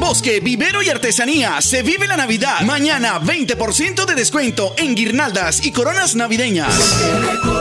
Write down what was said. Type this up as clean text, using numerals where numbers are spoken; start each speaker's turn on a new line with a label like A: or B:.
A: Bosque, Vivero y Artesanía. Se vive la Navidad. Mañana 20% de descuento en guirnaldas y coronas navideñas.